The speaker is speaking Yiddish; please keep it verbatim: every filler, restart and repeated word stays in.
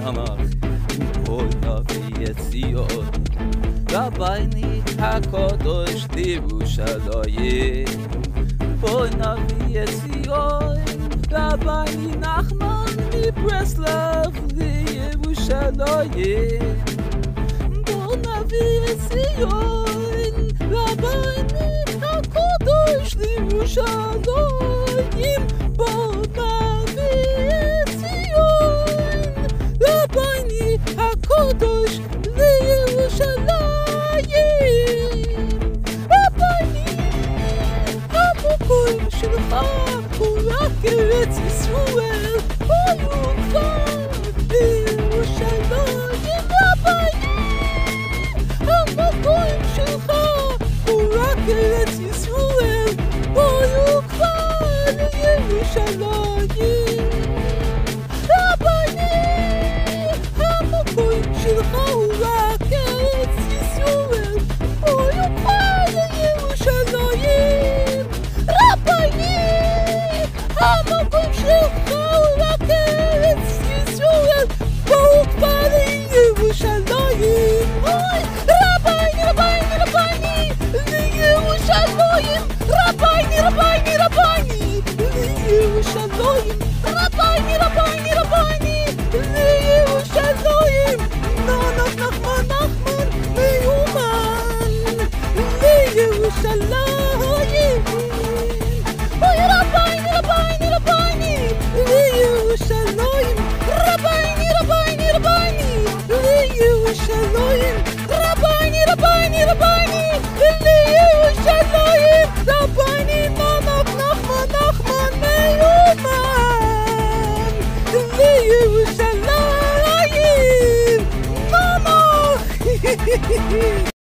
Tanach Boy Navi Etzion Rabbeini HaKadosh Yerushalayim Boy Navi Etzion Rabbeini Nachman MiBreslav Yerushalayim Boy Navi Etzion Rabbeini HaKadosh Yerushalayim Boy Navi Etzion Rabbeini HaKadosh Yerushalayim Rabbeini המקום שלך הוא רק ארץ ישראל ויוקר בירושלים רבני המקום שלך הוא רק ארץ ישראל ויוקר לירושלים רבני המקום שלך הוא רק ארץ ישראל ויוקר לירושלים רבני המקום שלך הוא רק ארץ ישראל ויוקר לירושלים רבני רבני רבני לירושלים רבני רבני רבני לירושלים רבני רבני רבני לירושלים נחמן נחמן נחמן מיומן לירושלים אוי רבני רבני רבני לירושלים רבני רבני רבני לירושלים רבני רבני רבני לירושלים רבני נחמן נחמן נחמן מיומן לירושלים נמך